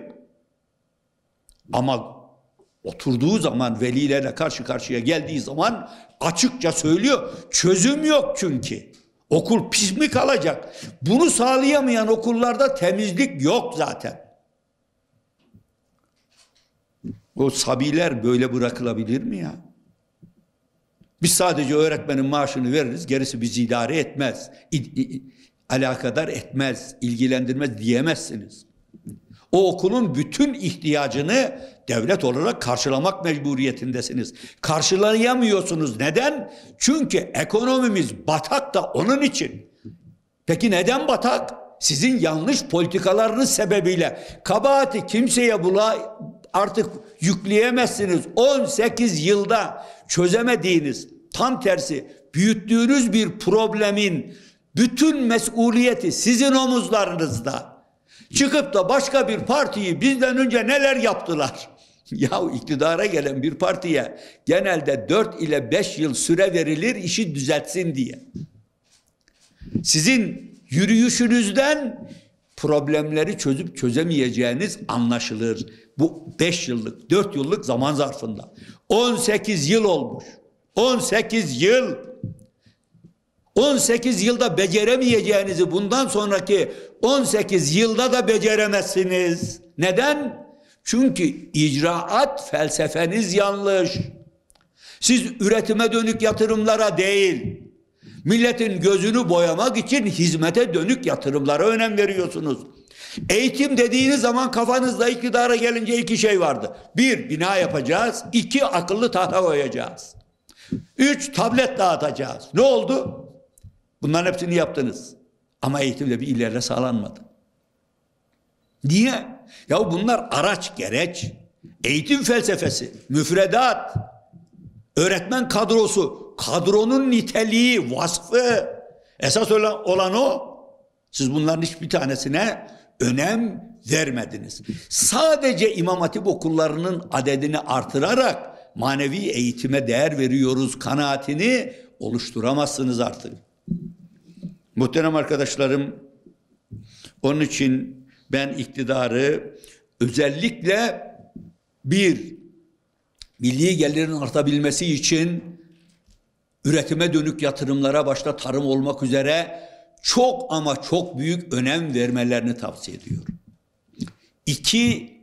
Ama oturduğu zaman velilerle karşı karşıya geldiği zaman açıkça söylüyor. Çözüm yok çünkü. Okul pis mi kalacak? Bunu sağlayamayan okullarda temizlik yok zaten. O sabiler böyle bırakılabilir mi ya? Biz sadece öğretmenin maaşını veririz, gerisi bizi idare etmez, İ, i, alakadar etmez, ilgilendirmez diyemezsiniz. O okulun bütün ihtiyacını devlet olarak karşılamak mecburiyetindesiniz. Karşılayamıyorsunuz. Neden? Çünkü ekonomimiz batak da onun için. Peki neden batak? Sizin yanlış politikalarınız sebebiyle. Kabahati kimseye bula artık yükleyemezsiniz. on sekiz yılda çözemediğiniz, tam tersi büyüttüğünüz bir problemin bütün mesuliyeti sizin omuzlarınızda. Çıkıp da başka bir partiyi bizden önce neler yaptılar? Ya iktidara gelen bir partiye genelde dört ile beş yıl süre verilir işi düzeltsin diye. Sizin yürüyüşünüzden problemleri çözüp çözemeyeceğiniz anlaşılır. Bu beş yıllık, dört yıllık zaman zarfında. on sekiz yıl olmuş. on sekiz yıl. on sekiz yılda beceremeyeceğinizi bundan sonraki on sekiz yılda da beceremezsiniz. Neden? Çünkü icraat felsefeniz yanlış. Siz üretime dönük yatırımlara değil, milletin gözünü boyamak için hizmete dönük yatırımlara önem veriyorsunuz. Eğitim dediğiniz zaman kafanızda iktidara gelince iki şey vardı. Bir, bina yapacağız. İki, akıllı tahta koyacağız. Üç, tablet dağıtacağız. Ne oldu? Bunların hepsini yaptınız. Ama eğitimde bir ilerle sağlanmadı. Niye? Ya bunlar araç gereç. Eğitim felsefesi, müfredat, öğretmen kadrosu, kadronun niteliği, vasfı. Esas olan, olan o. Siz bunların hiçbir tanesine önem vermediniz. Sadece İmam Hatip okullarının adedini artırarak manevi eğitime değer veriyoruz kanaatini oluşturamazsınız artık. Muhterem arkadaşlarım, onun için ben iktidarı özellikle bir, milli gelirin artabilmesi için üretime dönük yatırımlara başta tarım olmak üzere çok ama çok büyük önem vermelerini tavsiye ediyorum. İki,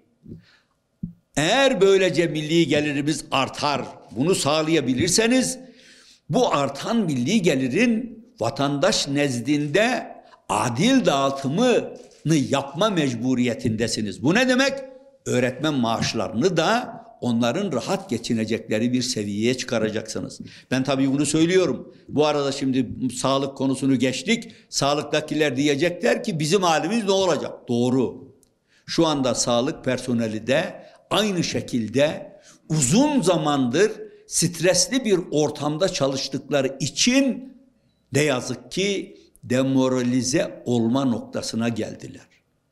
eğer böylece milli gelirimiz artar, bunu sağlayabilirseniz bu artan milli gelirin vatandaş nezdinde adil dağıtımını yapma mecburiyetindesiniz. Bu ne demek? Öğretmen maaşlarını da onların rahat geçinecekleri bir seviyeye çıkaracaksınız. Ben tabii bunu söylüyorum. Bu arada şimdi sağlık konusunu geçtik. Sağlıktakiler diyecekler ki bizim halimiz ne olacak? Doğru. Şu anda sağlık personeli de aynı şekilde uzun zamandır stresli bir ortamda çalıştıkları için ne yazık ki demoralize olma noktasına geldiler.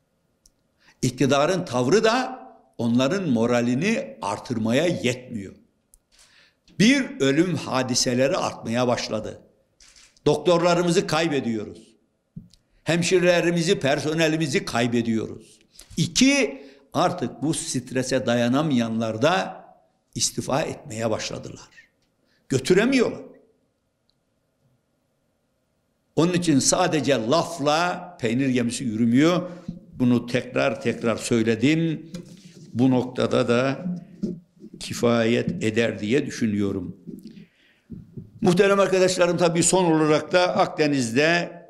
İktidarın tavrı da onların moralini artırmaya yetmiyor. Bir, ölüm hadiseleri artmaya başladı. Doktorlarımızı kaybediyoruz. Hemşirelerimizi, personelimizi kaybediyoruz. İki, artık bu strese dayanamayanlar da istifa etmeye başladılar. Götüremiyorlar. Onun için sadece lafla peynir gemisi yürümüyor. Bunu tekrar tekrar söyledim. Bu noktada da kifayet eder diye düşünüyorum. Muhterem arkadaşlarım, tabii son olarak da Akdeniz'de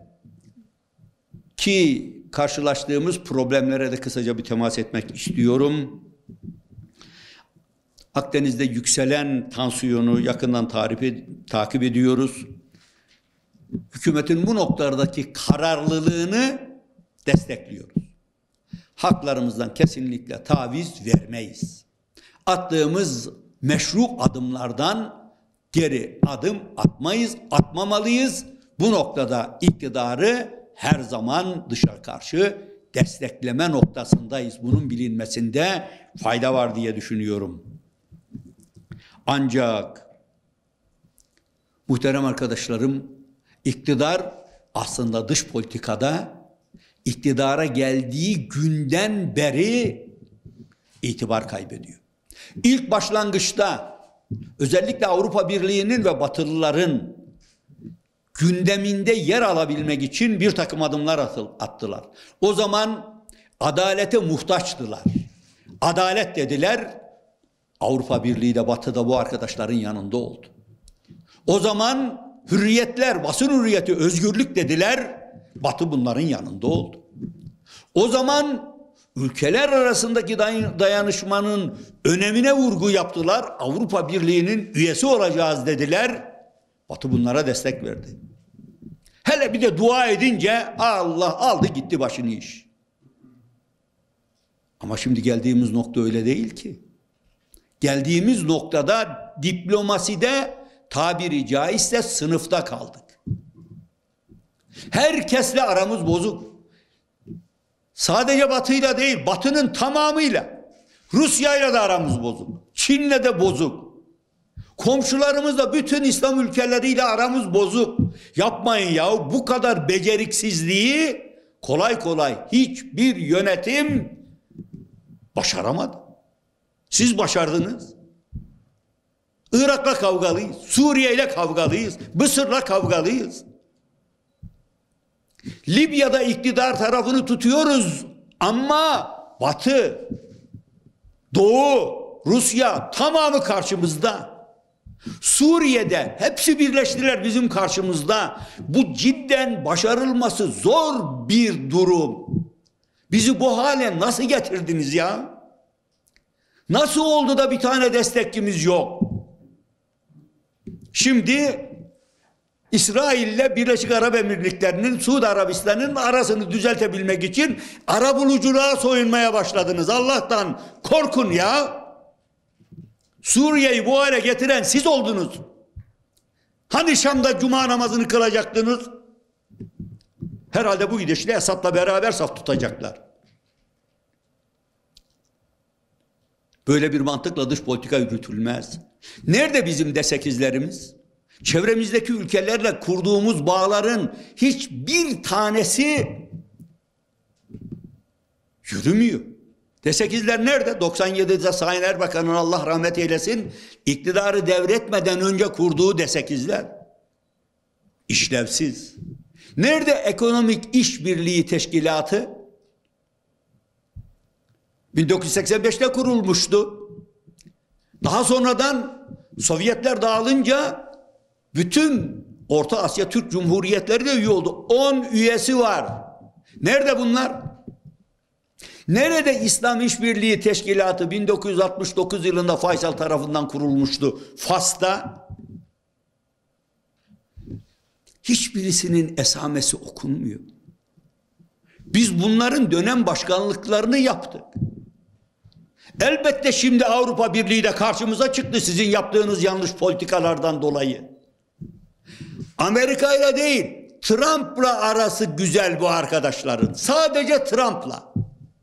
ki karşılaştığımız problemlere de kısaca bir temas etmek istiyorum. Akdeniz'de yükselen tansiyonu yakından tarifi, takip ediyoruz. Hükümetin bu noktalardaki kararlılığını destekliyoruz. Haklarımızdan kesinlikle taviz vermeyiz. Attığımız meşru adımlardan geri adım atmayız, atmamalıyız. Bu noktada iktidarı her zaman dışa karşı destekleme noktasındayız. Bunun bilinmesinde fayda var diye düşünüyorum. Ancak muhterem arkadaşlarım, iktidar aslında dış politikada iktidara geldiği günden beri itibar kaybediyor. İlk başlangıçta özellikle Avrupa Birliği'nin ve Batılıların gündeminde yer alabilmek için bir takım adımlar attılar. O zaman adalete muhtaçtılar. Adalet dediler, Avrupa Birliği de Batı da bu arkadaşların yanında oldu. O zaman hürriyetler, basın hürriyeti, özgürlük dediler, Batı bunların yanında oldu. O zaman ülkeler arasındaki dayanışmanın önemine vurgu yaptılar. Avrupa Birliği'nin üyesi olacağız dediler. Batı bunlara destek verdi. Hele bir de dua edince Allah aldı gitti başını iş. Ama şimdi geldiğimiz nokta öyle değil ki. Geldiğimiz noktada diplomaside tabiri caizse sınıfta kaldık. Herkesle aramız bozuk. Sadece Batı'yla değil, Batı'nın tamamıyla. Rusya'yla da aramız bozuk. Çin'le de bozuk. Komşularımızla, bütün İslam ülkeleriyle aramız bozuk. Yapmayın ya, bu kadar beceriksizliği kolay kolay hiçbir yönetim başaramadı. Siz başardınız. Irak'la kavgalıyız, Suriye ile kavgalıyız, Mısır'la kavgalıyız. Libya'da iktidar tarafını tutuyoruz ama Batı, Doğu, Rusya tamamı karşımızda. Suriye'de hepsi birleştiler bizim karşımızda. Bu cidden başarılması zor bir durum. Bizi bu hale nasıl getirdiniz ya? Nasıl oldu da bir tane destekçimiz yok? Şimdi İsrail ile Birleşik Arap Emirlikleri'nin, Suudi Arabistan'ın arasını düzeltebilmek için arabuluculuğa soyunmaya başladınız. Allah'tan korkun ya. Suriye'yi bu hale getiren siz oldunuz. Hani Şam'da cuma namazını kılacaktınız? Herhalde bu gidişle Esad'la beraber saf tutacaklar. Böyle bir mantıkla dış politika yürütülmez. Nerede bizim D sekizlerimiz? Çevremizdeki ülkelerle kurduğumuz bağların hiçbir tanesi yürümüyor. D sekizler nerede? doksan yedide Sayın Erbakan'ın Allah rahmet eylesin iktidarı devretmeden önce kurduğu D sekizler. İşlevsiz. Nerede ekonomik işbirliği teşkilatı? bin dokuz yüz seksen beşte kurulmuştu. Daha sonradan Sovyetler dağılınca bütün Orta Asya Türk Cumhuriyetleri de üye oldu. on üyesi var. Nerede bunlar? Nerede İslam İşbirliği Teşkilatı bin dokuz yüz altmış dokuz yılında Faysal tarafından kurulmuştu Fas'ta? Hiçbirisinin esamesi okunmuyor. Biz bunların dönem başkanlıklarını yaptık. Elbette şimdi Avrupa Birliği de karşımıza çıktı sizin yaptığınız yanlış politikalardan dolayı. Amerika ile değil, Trump'la arası güzel bu arkadaşların. Sadece Trump'la.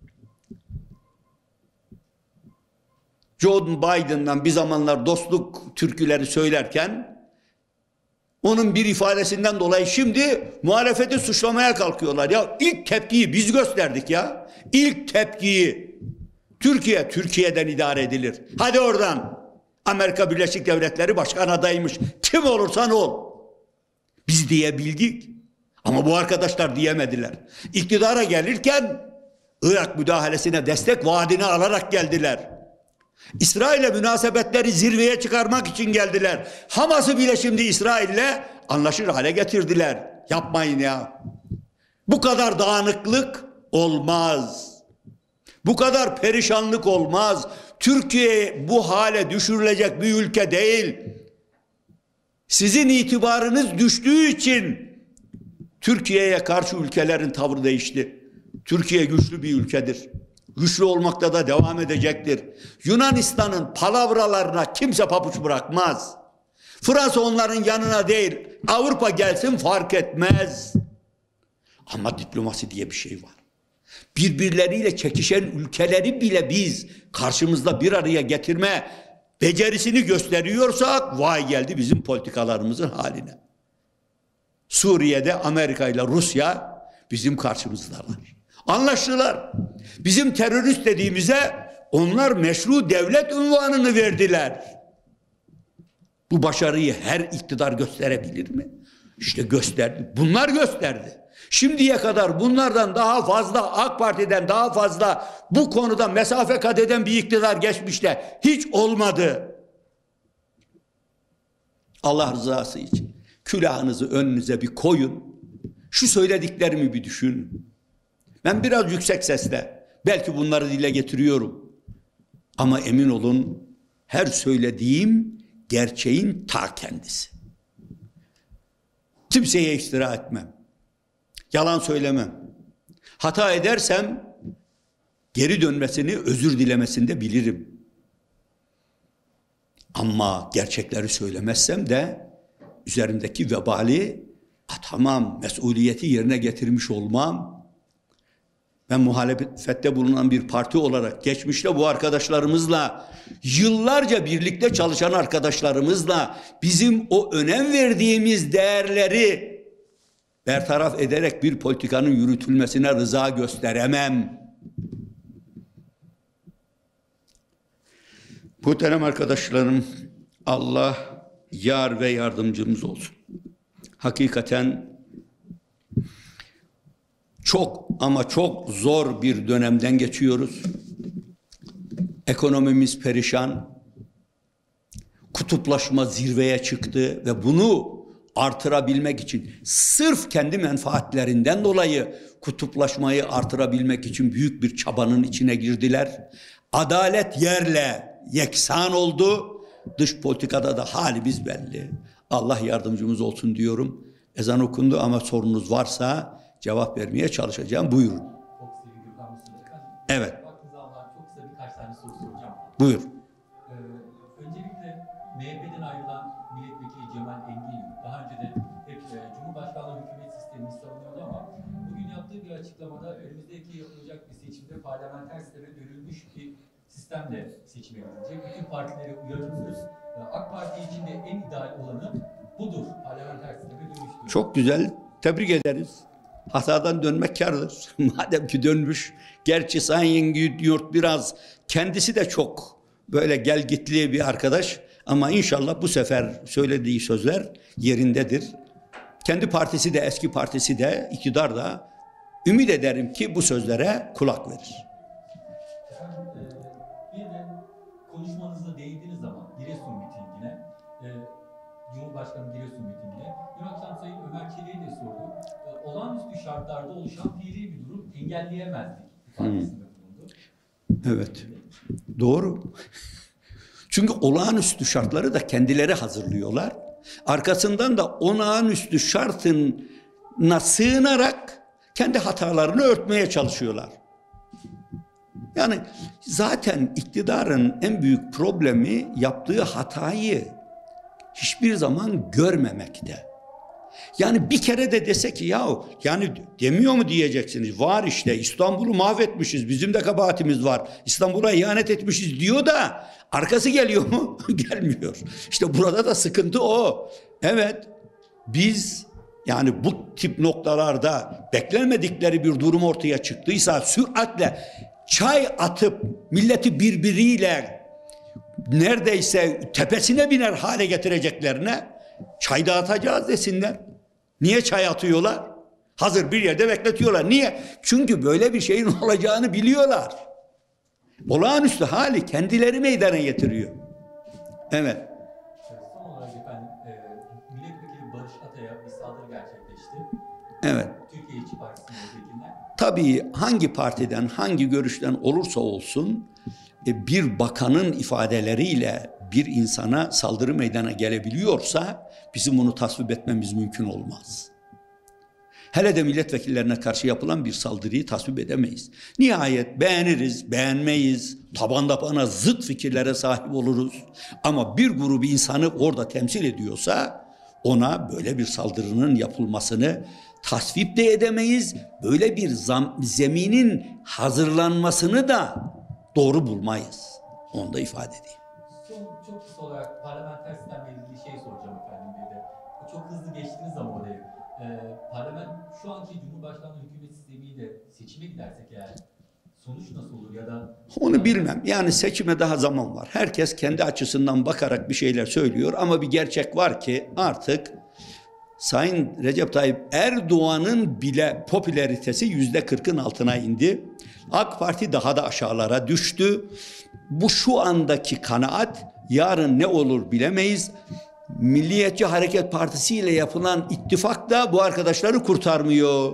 Joe Biden'dan bir zamanlar dostluk türküleri söylerken onun bir ifadesinden dolayı şimdi muhalefeti suçlamaya kalkıyorlar. Ya ilk tepkiyi biz gösterdik ya. İlk tepkiyi. Türkiye, Türkiye'den idare edilir. Hadi oradan. Amerika Birleşik Devletleri başkan adayıymış. Kim olursan ol. Biz diyebildik. Ama bu arkadaşlar diyemediler. İktidara gelirken Irak müdahalesine destek vaadini alarak geldiler. İsrail'le münasebetleri zirveye çıkarmak için geldiler. Hamas'ı bile şimdi İsrail'le anlaşır hale getirdiler. Yapmayın ya. Bu kadar dağınıklık olmaz. Bu kadar perişanlık olmaz. Türkiye bu hale düşürülecek bir ülke değil. Sizin itibarınız düştüğü için Türkiye'ye karşı ülkelerin tavrı değişti. Türkiye güçlü bir ülkedir. Güçlü olmakta da devam edecektir. Yunanistan'ın palavralarına kimse papuç bırakmaz. Fransa onların yanına değil, Avrupa gelsin fark etmez. Ama diplomasi diye bir şey var. Birbirleriyle çekişen ülkeleri bile biz karşımızda bir araya getirme becerisini gösteriyorsak vay geldi bizim politikalarımızın haline. Suriye'de Amerika ile Rusya bizim karşımızdalar. Anlaştılar. Bizim terörist dediğimize onlar meşru devlet unvanını verdiler. Bu başarıyı her iktidar gösterebilir mi? İşte gösterdi. Bunlar gösterdi. Şimdiye kadar bunlardan daha fazla, AK Parti'den daha fazla bu konuda mesafe kat eden bir iktidar geçmişte hiç olmadı. Allah rızası için külahınızı önünüze bir koyun. Şu söylediklerimi bir düşünün. Ben biraz yüksek sesle belki bunları dile getiriyorum. Ama emin olun her söylediğim gerçeğin ta kendisi. Kimseye iftira etmem. Yalan söylemem. Hata edersem geri dönmesini, özür dilemesini de bilirim. Ama gerçekleri söylemezsem de üzerimdeki vebali atamam, mesuliyeti yerine getirmiş olmam. Ben muhalefette bulunan bir parti olarak geçmişte bu arkadaşlarımızla, yıllarca birlikte çalışan arkadaşlarımızla bizim o önem verdiğimiz değerleri bertaraf ederek bir politikanın yürütülmesine rıza gösteremem. Muhterem arkadaşlarım, Allah yar ve yardımcımız olsun. Hakikaten çok ama çok zor bir dönemden geçiyoruz. Ekonomimiz perişan, kutuplaşma zirveye çıktı ve bunu artırabilmek için sırf kendi menfaatlerinden dolayı kutuplaşmayı artırabilmek için büyük bir çabanın içine girdiler. Adalet yerle yeksan oldu. Dış politikada da halimiz belli. Allah yardımcımız olsun diyorum. Ezan okundu ama sorunuz varsa cevap vermeye çalışacağım. Buyurun. Çok sevgili Gürkan Mustafa efendim. Evet. Vaktinizi almadan çok kısa birkaç tane soru soracağım. Buyur. Ee, öncelikle M H P'den ayrılan milletvekili Cemal Engin daha önce de hep e, Cumhurbaşkanlığı hükümet sistemini savunuyordu ama bugün yaptığı bir açıklamada önümüzdeki yapılacak bir seçimde parlamenter sisteme dönülmüş bir sistemle seçime gidilecek. Bütün partileri uyarıyoruz. Ee, AK Parti için de en ideal olanı budur. Parlamenter sisteme dönüştür. Çok güzel. Tebrik ederiz. Hatadan dönmek kârdır. Madem ki dönmüş. Gerçi Sayın Yurt biraz kendisi de çok böyle gelgitli bir arkadaş. Ama inşallah bu sefer söylediği sözler yerindedir. Kendi partisi de eski partisi de iktidar da ümit ederim ki bu sözlere kulak verir. Efendim, e, bir de konuşmanızda değindiğiniz zaman Giresun mitingine, e, Cumhurbaşkanı Giresun mitingine, dün akşam Sayın Ömer Çelik'e de sordum. E, olağanüstü şartlarda oluşan fiili bir durum engelleyemezdik ifadesinde bulundu. Evet, doğru. Çünkü olağanüstü şartları da kendileri hazırlıyorlar. Arkasından da olağanüstü şartına sığınarak kendi hatalarını örtmeye çalışıyorlar. Yani zaten iktidarın en büyük problemi yaptığı hatayı hiçbir zaman görmemekte. Yani bir kere de dese ki ya yani demiyor mu diyeceksiniz, var işte İstanbul'u mahvetmişiz, bizim de kabahatimiz var, İstanbul'a ihanet etmişiz diyor da arkası geliyor mu? Gelmiyor. İşte burada da sıkıntı o. Evet, biz yani bu tip noktalarda beklenmedikleri bir durum ortaya çıktıysa süratle çay atıp milleti birbiriyle neredeyse tepesine biner hale getireceklerine çay dağıtacağız desinler. Niye çay atıyorlar? Hazır bir yerde bekletiyorlar. Niye? Çünkü böyle bir şeyin olacağını biliyorlar. Olağanüstü hali kendileri meydana getiriyor. Evet. Son olarak efendim, e, milletvekili Barış Atay'a bir saldırı gerçekleşti. Evet. Türkiye İşçi Partisi'nin milletvekilinden. Tabii hangi partiden, hangi görüşten olursa olsun bir bakanın ifadeleriyle bir insana saldırı meydana gelebiliyorsa bizim bunu tasvip etmemiz mümkün olmaz. Hele de milletvekillerine karşı yapılan bir saldırıyı tasvip edemeyiz. Nihayet beğeniriz, beğenmeyiz, taban tabana zıt fikirlere sahip oluruz. Ama bir grubu insanı orada temsil ediyorsa ona böyle bir saldırının yapılmasını tasvip de edemeyiz. Böyle bir zam, zeminin hazırlanmasını da doğru bulmayız. Onu da ifade edeyim. Son, çok kısa olarak parlamenter sistemle ilgili şey soracağım efendim bir de. Çok hızlı geçtiniz ama orayı. Ee, parlament, şu anki Cumhurbaşkanlığı hükümet sistemiyle seçime gidersek eğer sonuç nasıl olur ya da... Onu bilmem. Yani seçime daha zaman var. Herkes kendi açısından bakarak bir şeyler söylüyor ama bir gerçek var ki artık Sayın Recep Tayyip Erdoğan'ın bile popülaritesi yüzde kırkın altına indi. AK Parti daha da aşağılara düştü. Bu şu andaki kanaat, yarın ne olur bilemeyiz. Milliyetçi Hareket Partisi ile yapılan ittifak da bu arkadaşları kurtarmıyor.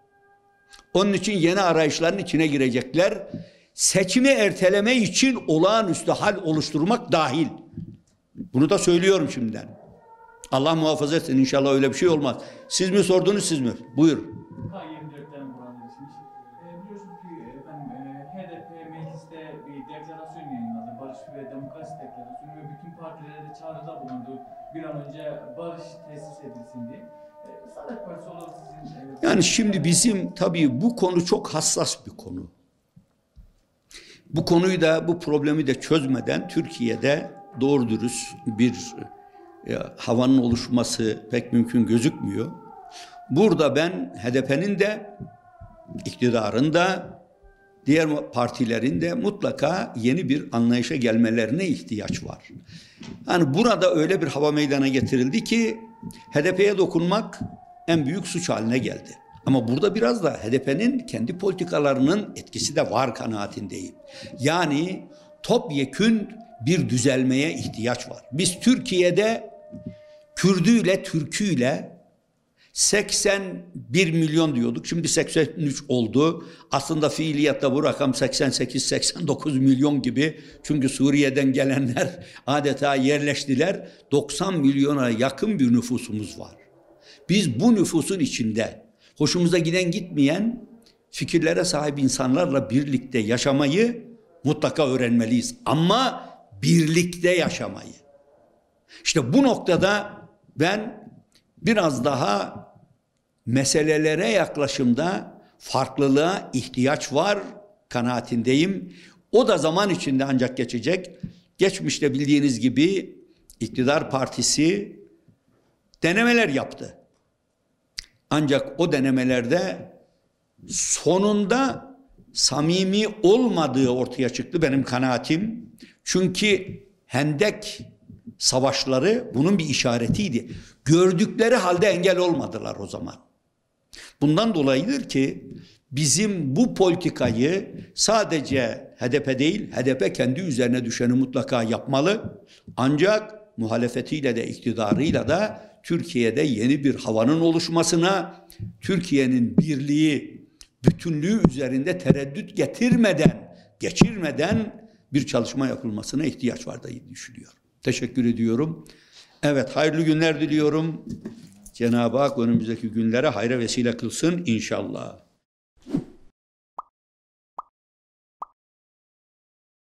Onun için yeni arayışların içine girecekler. Seçimi erteleme için olağanüstü hal oluşturmak dahil. Bunu da söylüyorum şimdiden. Allah muhafaza etsin, inşallah öyle bir şey olmaz. Siz mi sordunuz, siz mi? Buyur. K yirmi dörtten Murat Erişmiş. E, biliyorsunuz ki efendim, e, H D P mecliste bir deklarasyon yayınladı. Barış ve Demokrasi deklarasyonu ve bütün partilere de çağrıda bulundu. Bir an önce barış tesis edilsin diye. E, Saadet Partisi olarak sizin... E, Yani şimdi bizim tabii bu konu çok hassas bir konu. Bu konuyu da, bu problemi de çözmeden Türkiye'de doğru dürüst bir e, havanın oluşması pek mümkün gözükmüyor. Burada ben H D P'nin de iktidarın da diğer partilerin de mutlaka yeni bir anlayışa gelmelerine ihtiyaç var. Yani burada öyle bir hava meydana getirildi ki H D P'ye dokunmak en büyük suç haline geldi. Ama burada biraz da H D P'nin kendi politikalarının etkisi de var kanaatindeyim. Yani topyekün bir düzelmeye ihtiyaç var. Biz Türkiye'de Kürdüyle, Türküyle seksen bir milyon diyorduk. Şimdi seksen üç oldu. Aslında fiiliyatta bu rakam seksen sekiz seksen dokuz milyon gibi. Çünkü Suriye'den gelenler adeta yerleştiler. doksan milyona yakın bir nüfusumuz var. Biz bu nüfusun içinde hoşumuza giden gitmeyen fikirlere sahip insanlarla birlikte yaşamayı mutlaka öğrenmeliyiz. Ama birlikte yaşamayı. İşte bu noktada ben biraz daha meselelere yaklaşımda farklılığa ihtiyaç var kanaatindeyim. O da zaman içinde ancak geçecek. Geçmişte bildiğiniz gibi iktidar partisi denemeler yaptı. Ancak o denemelerde sonunda samimi olmadığı ortaya çıktı benim kanaatim. Çünkü Hendek savaşları bunun bir işaretiydi. Gördükleri halde engel olmadılar o zaman. Bundan dolayıdır ki bizim bu politikayı sadece H D P değil, H D P kendi üzerine düşeni mutlaka yapmalı. Ancak muhalefetiyle de iktidarıyla da Türkiye'de yeni bir havanın oluşmasına, Türkiye'nin birliği, bütünlüğü üzerinde tereddüt getirmeden, geçirmeden bir çalışma yapılmasına ihtiyaç var diye düşünüyorum. Teşekkür ediyorum. Evet, hayırlı günler diliyorum. Cenab-ı Hak önümüzdeki günlere hayra vesile kılsın inşallah.